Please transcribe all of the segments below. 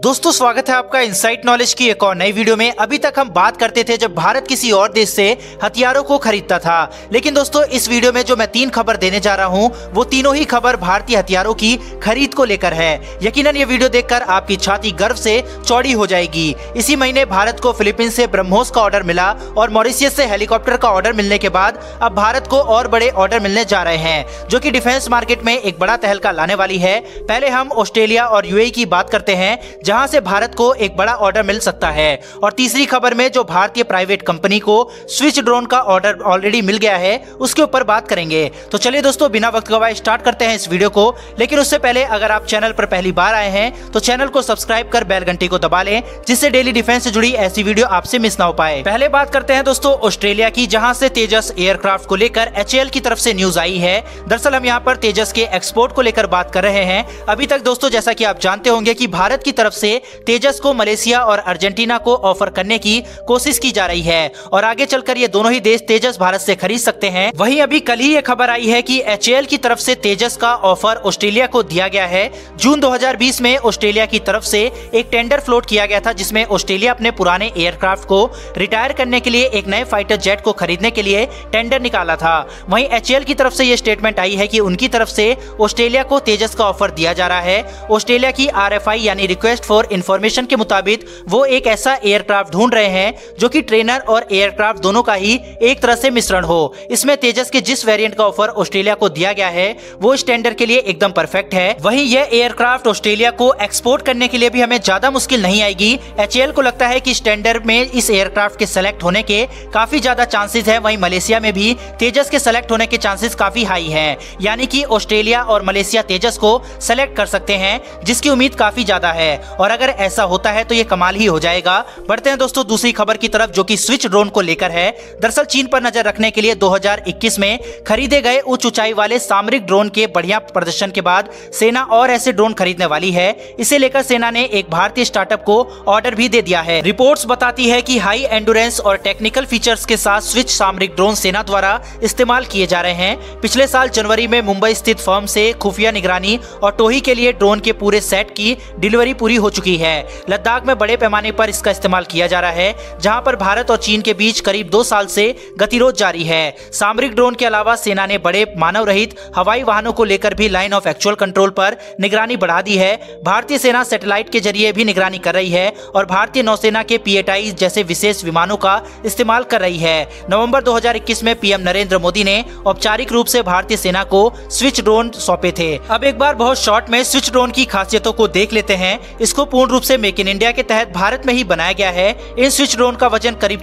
दोस्तों स्वागत है आपका इनसाइट नॉलेज की एक और नई वीडियो में। अभी तक हम बात करते थे जब भारत किसी और देश से हथियारों को खरीदता था, लेकिन दोस्तों इस वीडियो में जो मैं 3 खबर देने जा रहा हूं वो तीनों ही खबर भारतीय हथियारों की खरीद को लेकर है। यकीनन ये वीडियो देखकर आपकी छाती गर्व से चौड़ी हो जाएगी। इसी महीने भारत को फिलीपींस से ब्रह्मोस का ऑर्डर मिला और मॉरिशियस से हेलीकॉप्टर का ऑर्डर मिलने के बाद अब भारत को और बड़े ऑर्डर मिलने जा रहे हैं, जो कि डिफेंस मार्केट में एक बड़ा तहलका लाने वाली है। पहले हम ऑस्ट्रेलिया और यूएई की बात करते हैं, जहां से भारत को एक बड़ा ऑर्डर मिल सकता है। और तीसरी खबर में जो भारतीय प्राइवेट कंपनी को स्विच ड्रोन का ऑर्डर ऑलरेडी मिल गया है उसके ऊपर बात करेंगे। तो चलिए दोस्तों बिना वक्त गवाए स्टार्ट करते हैं इस वीडियो को। लेकिन उससे पहले अगर आप चैनल पर पहली बार आए हैं तो चैनल को सब्सक्राइब कर बेल घंटी को दबा लें, जिससे डेली डिफेंस से जुड़ी ऐसी वीडियो आपसे मिस ना हो पाए। पहले बात करते हैं दोस्तों ऑस्ट्रेलिया की, जहां से तेजस एयरक्राफ्ट को लेकर HAL की तरफ से न्यूज आई है। दरअसल हम यहाँ पर तेजस के एक्सपोर्ट को लेकर बात कर रहे हैं। अभी तक दोस्तों जैसा कि आप जानते होंगे कि भारत की तरफ से तेजस को मलेशिया और अर्जेंटीना को ऑफर करने की कोशिश की जा रही है और आगे चलकर ये दोनों ही देश तेजस भारत से खरीद सकते हैं। वहीं अभी कल ही ये खबर आई है कि HAL की तरफ से तेजस का ऑफर ऑस्ट्रेलिया को दिया गया है। जून 2020 में ऑस्ट्रेलिया की तरफ से एक टेंडर फ्लोट किया गया था, जिसमें ऑस्ट्रेलिया अपने पुराने एयरक्राफ्ट को रिटायर करने के लिए एक नए फाइटर जेट को खरीदने के लिए टेंडर निकाला था। वहीं HAL की तरफ से ये स्टेटमेंट आई है कि उनकी तरफ से ऑस्ट्रेलिया को तेजस का ऑफर दिया जा रहा है। ऑस्ट्रेलिया की RFI यानी रिक्वेस्ट फॉर इंफॉर्मेशन के मुताबिक वो एक ऐसा एयरक्राफ्ट ढूंढ रहे हैं जो कि ट्रेनर और एयरक्राफ्ट दोनों का ही एक तरह से मिश्रण हो। इसमें तेजस के जिस वेरिएंट का ऑफर ऑस्ट्रेलिया को दिया गया है वो इस टेंडर के लिए एकदम परफेक्ट है। वहीं यह एयरक्राफ्ट ऑस्ट्रेलिया को एक्सपोर्ट करने के लिए भी हमें ज्यादा मुश्किल नहीं आएगी। HAL को लगता है कि इस टेंडर में इस एयरक्राफ्ट के सेलेक्ट होने के काफी ज्यादा चांसेस है। वहीं मलेशिया में भी तेजस के सेलेक्ट होने के चांसेस काफी हाई है, यानी कि ऑस्ट्रेलिया और मलेशिया तेजस को सेलेक्ट कर सकते हैं, जिसकी उम्मीद काफी ज्यादा है। और अगर ऐसा होता है तो ये कमाल ही हो जाएगा। बढ़ते हैं दोस्तों दूसरी खबर की तरफ, जो कि स्विच ड्रोन को लेकर है। दरअसल चीन पर नजर रखने के लिए 2021 में खरीदे गए उच्च ऊंचाई वाले सामरिक ड्रोन के बढ़िया प्रदर्शन के बाद सेना और ऐसे ड्रोन खरीदने वाली है। इसे लेकर सेना ने एक भारतीय स्टार्टअप को ऑर्डर भी दे दिया है। रिपोर्ट्स बताती है कि हाई एंडुरेंस और टेक्निकल फीचर्स के साथ स्विच सामरिक ड्रोन सेना द्वारा इस्तेमाल किए जा रहे हैं। पिछले साल जनवरी में मुंबई स्थित फर्म से खुफिया निगरानी और टोही के लिए ड्रोन के पूरे सेट की डिलीवरी पूरी हो चुकी है। लद्दाख में बड़े पैमाने पर इसका इस्तेमाल किया जा रहा है, जहां पर भारत और चीन के बीच करीब 2 साल से गतिरोध जारी है। सामरिक ड्रोन के अलावा सेना ने बड़े मानव रहित हवाई वाहनों को लेकर भी लाइन ऑफ एक्चुअल कंट्रोल पर निगरानी बढ़ा दी है। भारतीय सेना सैटेलाइट के जरिए भी निगरानी कर रही है और भारतीय नौसेना के PATI जैसे विशेष विमानों का इस्तेमाल कर रही है। नवंबर 2021 में PM नरेंद्र मोदी ने औपचारिक रूप से भारतीय सेना को स्विच ड्रोन सौंपे थे। अब एक बार बहुत शॉर्ट में स्विच ड्रोन की खासियतों को देख लेते हैं। इसको पूर्ण रूप से मेक इन इंडिया के तहत भारत में ही बनाया गया है। इन स्विच ड्रोन का वजन करीब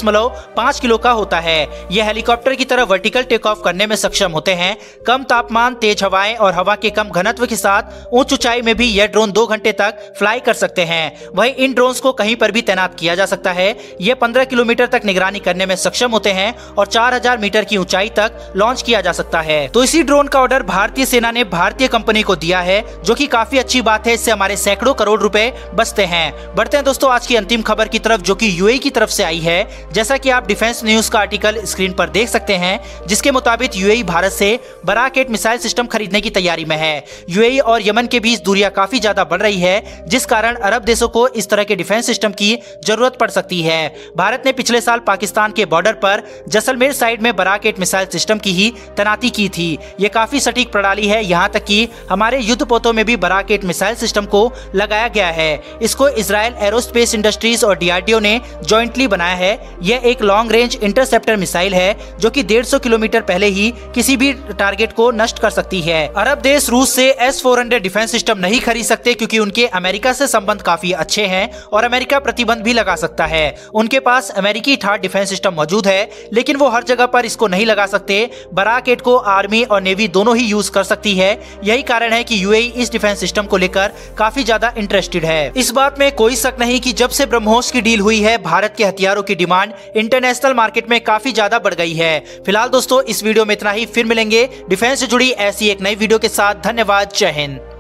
6.5 किलो का होता है। यह हेलीकॉप्टर की तरह वर्टिकल टेक ऑफ करने में सक्षम होते हैं। कम तापमान, तेज हवाएं और हवा के कम घनत्व के साथ उच्च ऊंचाई में भी यह ड्रोन 2 घंटे तक फ्लाई कर सकते हैं। वहीं इन ड्रोन्स को कहीं पर भी तैनात किया जा सकता है। ये 15 किलोमीटर तक निगरानी करने में सक्षम होते हैं और 4000 मीटर की ऊंचाई तक लॉन्च किया जा सकता है। तो इसी ड्रोन का ऑर्डर भारतीय सेना ने भारतीय कंपनी को दिया है, जो कि काफी अच्छी बात है। इससे हमारे सैकड़ों करोड़ रुपए बचते हैं। बढ़ते हैं दोस्तों आज की अंतिम खबर की तरफ, जो कि यूएई की तरफ से आई है। जैसा कि आप डिफेंस न्यूज का आर्टिकल स्क्रीन पर देख सकते हैं, जिसके मुताबिक यूएई भारत से बराक-8 मिसाइल सिस्टम खरीदने की तैयारी में है। यूएई और यमन के बीच दूरियां काफी ज्यादा बढ़ रही है, जिस कारण अरब देशों को इस तरह के डिफेंस सिस्टम की जरूरत पड़ सकती है। भारत ने पिछले साल पाकिस्तान के बॉर्डर पर जैसलमेर साइड में बराक-8 मिसाइल सिस्टम की ही तैनाती की थी। ये काफी सटीक प्रणाली है, यहाँ तक कि हमारे युद्धपोतों में भी बराक-8 मिसाइल सिस्टम को लगाया गया है। इसको इजराइल एरोस्पेस इंडस्ट्रीज और DRDO ने जॉइंटली बनाया है। यह एक लॉन्ग रेंज इंटरसेप्टर मिसाइल है, जो कि 150 किलोमीटर पहले ही किसी भी टारगेट को नष्ट कर सकती है। अरब देश रूस से S-400 डिफेंस सिस्टम नहीं खरीद सकते, क्योंकि उनके अमेरिका से संबंध काफी अच्छे हैं और अमेरिका प्रतिबंध भी लगा सकता है। उनके पास अमेरिकी थार्ड डिफेंस सिस्टम मौजूद है, लेकिन वो हर जगह पर इसको नहीं लगा सकते। बराक-8 को आर्मी और नेवी दोनों ही यूज कर सकती है। यही कारण है कि यूएई इस डिफेंस सिस्टम को लेकर काफी ज्यादा इंटरेस्टेड है। इस बात में कोई शक नहीं कि जब से ब्रह्मोस की डील हुई है, भारत के हथियारों की डिमांड इंटरनेशनल मार्केट में काफी ज्यादा बढ़ गई है। फिलहाल दोस्तों इस वीडियो में इतना ही, फिर मिलेंगे डिफेंस से जुड़ी ऐसी एक नई वीडियो के साथ। धन्यवाद, जय हिंद।